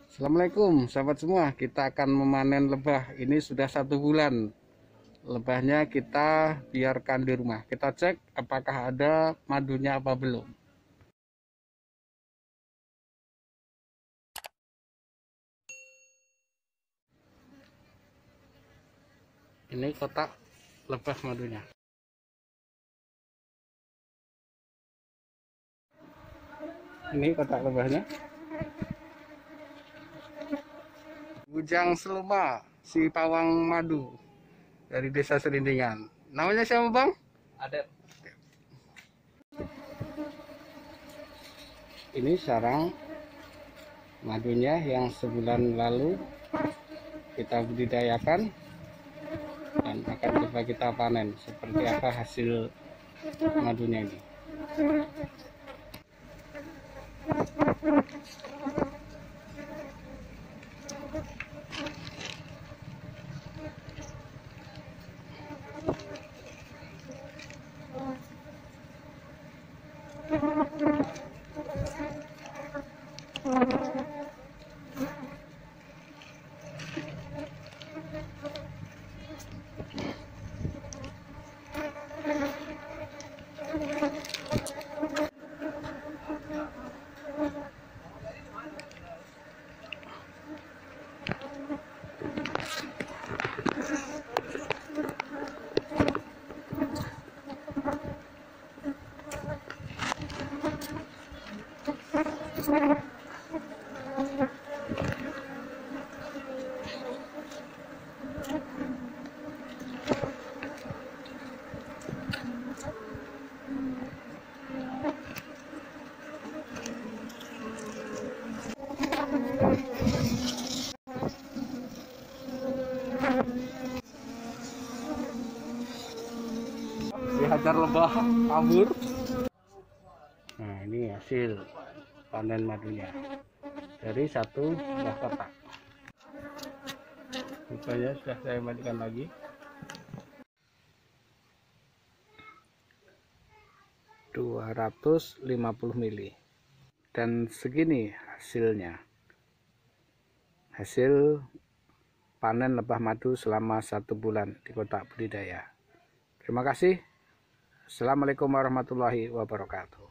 Assalamualaikum sahabat semua, kita akan memanen lebah. Ini sudah 1 bulan lebahnya kita biarkan di rumah. Kita cek apakah ada madunya apa belum. Ini kotak lebah madunya. Ini kotak lebahnya. Bujang Seluma, si pawang madu dari Desa Serindingan. Namanya siapa, Bang? Ada. Ini sarang madunya yang sebulan lalu kita budidayakan dan akan coba kita panen. Seperti apa hasil madunya ini. Dihajar lebah kabur. Nah, ini hasil panen madunya dari 1 buah kotak. Rupanya sudah saya mandikan lagi. (250 ml) dan segini hasilnya. Hasil panen lebah madu selama 1 bulan di kotak budidaya. Terima kasih. Assalamualaikum warahmatullahi wabarakatuh.